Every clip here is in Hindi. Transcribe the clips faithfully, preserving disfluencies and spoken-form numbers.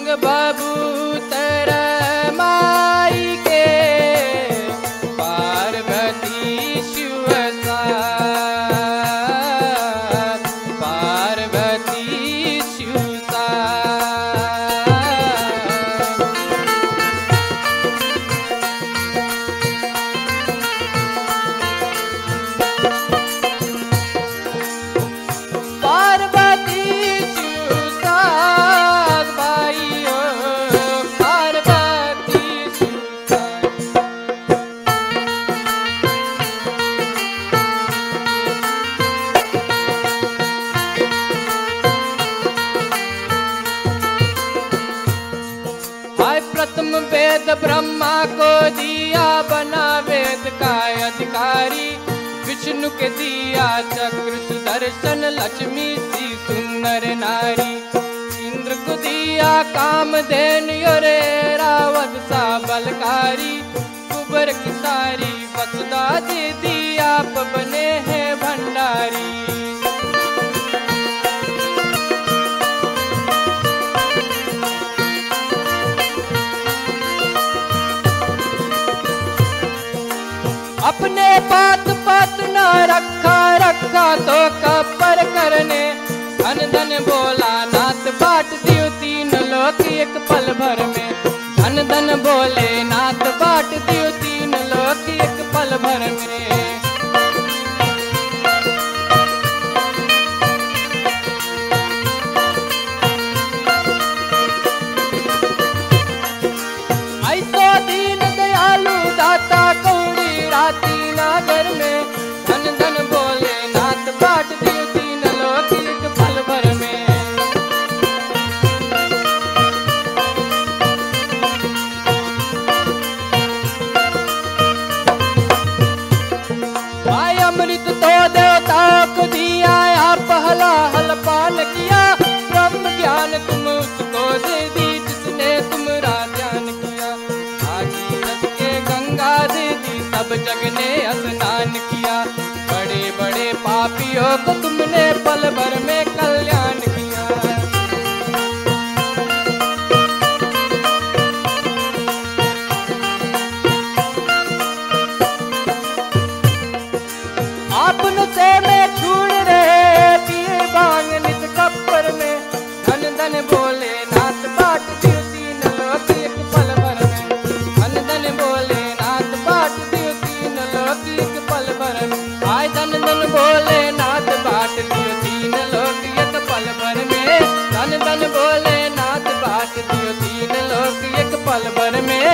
अंग बबूतर माई के पार्वती शिव साथ, पार्वती शिव साथ। पार्वती शिव साथ भाइयों, पार्वती शिव साथ। हाय प्रथम वेद ब्रह्मा को दिया बना वेद का अधिकारी, विष्णु के दिया चक्र सुदर्शन लक्ष्मी सी सुंदर नारी, इंद्र को दिया कामधेनु और रावत सा बलकारी, कुबर की सारी वसुधा दे दिया आप बने हैं भंडारी। अपने पात पात न रखा रखा तो कपर करने, धन धन बोला नाथ बाट दियो तीन लोक एक पल भर में, धन धन बोले नाथ बाट दियो तीन लोक एक पल भर में। ऐसो दीन दयालु दाता कौड़ी राती नागर में, धन धन बोले नाथ बाट दियो तीन लोक एक पल भर में। आय अमृत तो देवताओं को दिया, आप हला हल पान किया, ब्रह्म ज्ञान तुम उसको दे दी जिसने तुम्हारा ध्यान किया, भागीरथ के गंगा दे दी सब जग ने स्नान किया, बड़े बड़े पापियों को तुमने पल भर में कल्याण किया। आपन से में छूड़ रहे पिए बांग नित कप्पर में, धन धन बोले नाथ बाट दियो तीन लोक एक पल भर में, धन धन बोले नाथ बाट दियो तीन लोक एक पल भर में। आय धन धन बोले नाथ बाट दियो तीन लोक एक पल भर में, धन धन बोले नाथ बाट दियो तीन लोक एक पल भर में।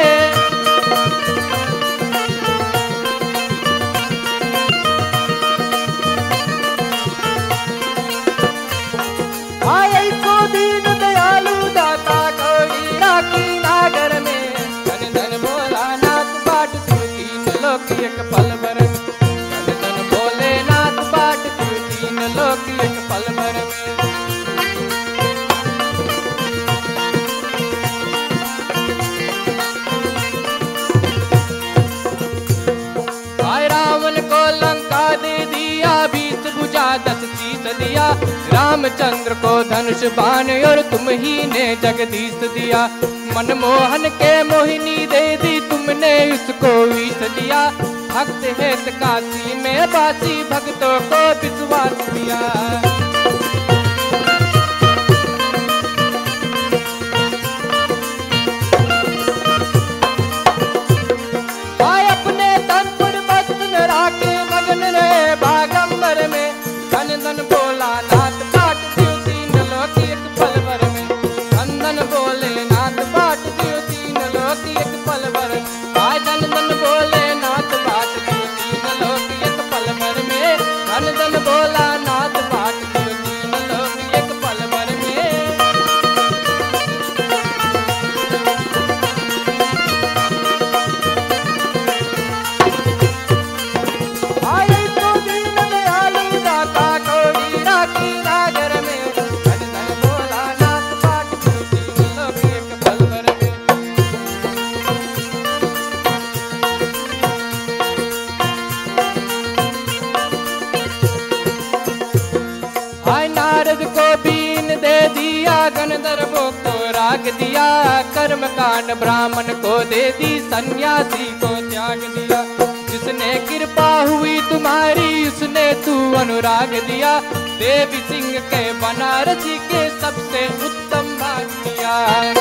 आए को दीन दयालु दाता कौड़ी राखी नागर में, धन धन बोला नाथ बाट दियो तीन लोक एक पल भर में, धन धन बोले नाथ बाट दियो तीन लोक एक पल भर में। आय रावण को लंका दे दिया, बीस भुजा दस शीश दिया, रामचंद्र को धनुष बाण और तुम ही ने जगदीश दिया, मनमोहन के मोहिनी दे दी तुमने उसको विष दिया, भक्त हेत काशी में बासी भक्तों को विश्वास दिया। आय अपने तन पर बसन राखे मगन रहे बागंबर में, धन धन बोला नाथ बाट दियो तीन लोक एक पल भर में, धन धन बोले नाथ बाट दियो तीन लोक एक पल भर में। आय धन धन बोले नाथ बाट दियो तीन लोक एक पल भर में, धन धन बोला नाथ बाट दियो तीन लोक एक पल भर में। आय तो दीन दयालु दाता कौड़ी राखी नागर में, धन धन बोला नाथ बाट दियो तीन लोक एक पल भर में। आय नारद को बीन दे दिया, गंधर्वों को अनुराग दिया, कर्म कांड ब्राह्मण को दे दी, सन्यासी को त्याग दिया। जिसने कृपा हुई तुम्हारी उसने तू अनुराग दिया, देवी सिंह के बनारसी के सबसे उत्तम भाग दिया।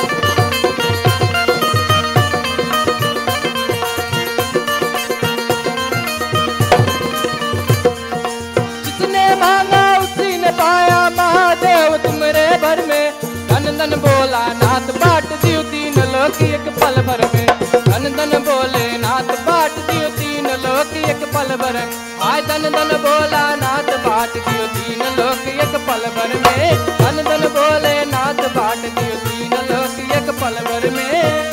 जिसने मांगा उसी ने पाया, महादेव तुमरे भर में। धन धन बोला नाथ बाट दियो तीन लोक एक पल भर में। धन धन बोले नाथ बाट दियो तीन लोक एक पल भर में। आय धन धन बोला नाथ बाट दियो तीन लोक एक पल भर में। धन धन बोले नाथ बाट दियो तीन लोक एक पल भर में।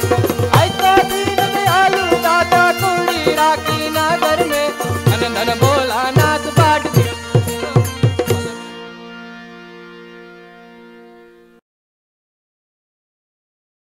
आई तो दीन दयालु दाता कुड़ी राखी नगर में। धन धन बोला